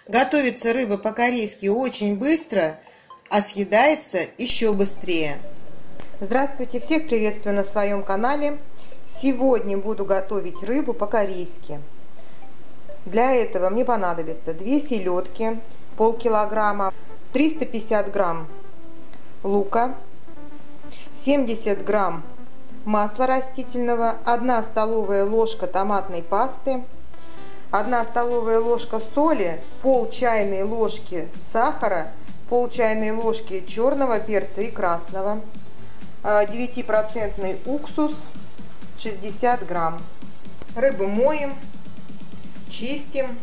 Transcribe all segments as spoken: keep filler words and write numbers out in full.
Готовится рыба по-корейски очень быстро, а съедается еще быстрее. Здравствуйте, всех приветствую на своем канале. Сегодня буду готовить рыбу по-корейски. Для этого мне понадобится две селедки, полкилограмма, триста пятьдесят грамм лука, семьдесят грамм масла растительного, одна столовая ложка томатной пасты, одна столовая ложка соли, пол чайной ложки сахара, пол чайной ложки черного перца и красного, девятипроцентный уксус, шестьдесят грамм. Рыбу моем, чистим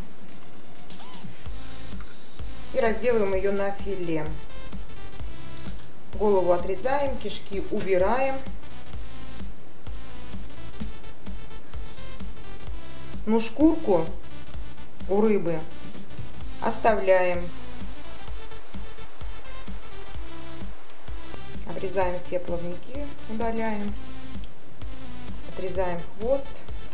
и разделываем ее на филе. Голову отрезаем, кишки убираем. Но шкурку у рыбы оставляем. Обрезаем все плавники, удаляем. Отрезаем хвост.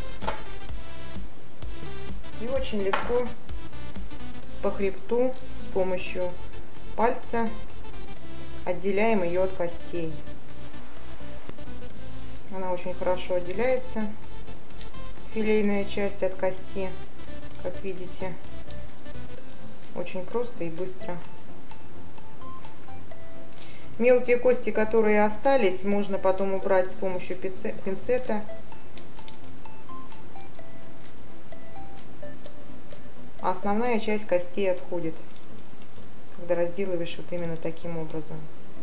И очень легко по хребту с помощью пальца отделяем ее от костей. Она очень хорошо отделяется, филейная часть от кости, как видите. Очень просто и быстро. Мелкие кости, которые остались, можно потом убрать с помощью пинцета. А основная часть костей отходит, когда разделываешь вот именно таким образом.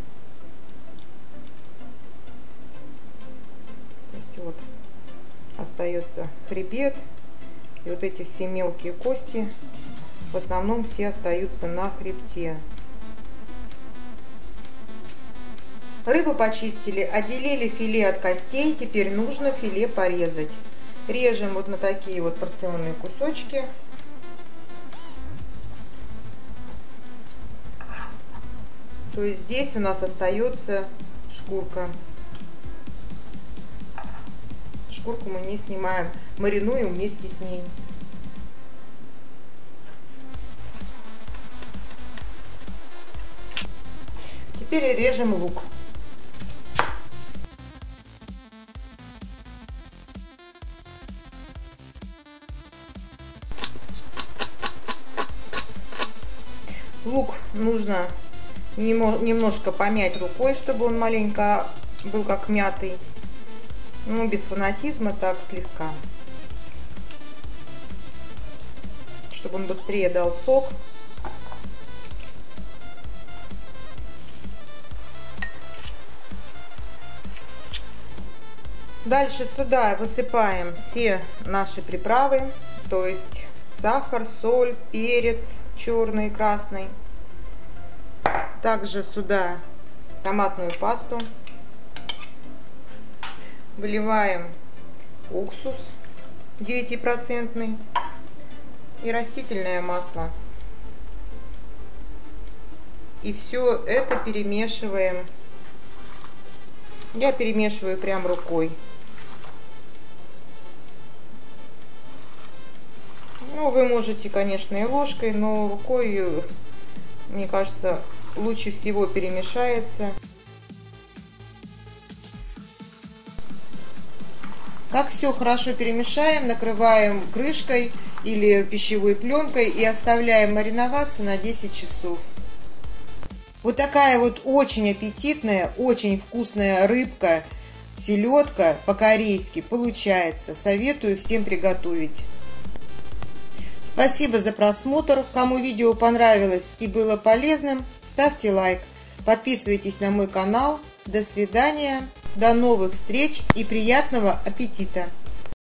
То есть вот остается хребет, и вот эти все мелкие кости в основном все остаются на хребте. Рыбу почистили, отделили филе от костей, теперь нужно филе порезать. Режем вот на такие вот порционные кусочки. То есть здесь у нас остается шкурка. Шкурку мы не снимаем, маринуем вместе с ней. Теперь режем лук. Лук нужно немножко помять рукой, чтобы он маленько был как мятый. Ну, без фанатизма, так слегка. Чтобы он быстрее дал сок. Дальше сюда высыпаем все наши приправы, то есть сахар, соль, перец черный и красный. Также сюда томатную пасту. Выливаем уксус девятипроцентный и растительное масло. И все это перемешиваем. Я перемешиваю прям рукой. Ну, вы можете, конечно, и ложкой, но рукой, мне кажется, лучше всего перемешается. Как все хорошо перемешаем, накрываем крышкой или пищевой пленкой и оставляем мариноваться на десять часов. Вот такая вот очень аппетитная, очень вкусная рыбка, селедка по-корейски получается. Советую всем приготовить. Спасибо за просмотр. Кому видео понравилось и было полезным, ставьте лайк. Подписывайтесь на мой канал. До свидания. До новых встреч и приятного аппетита!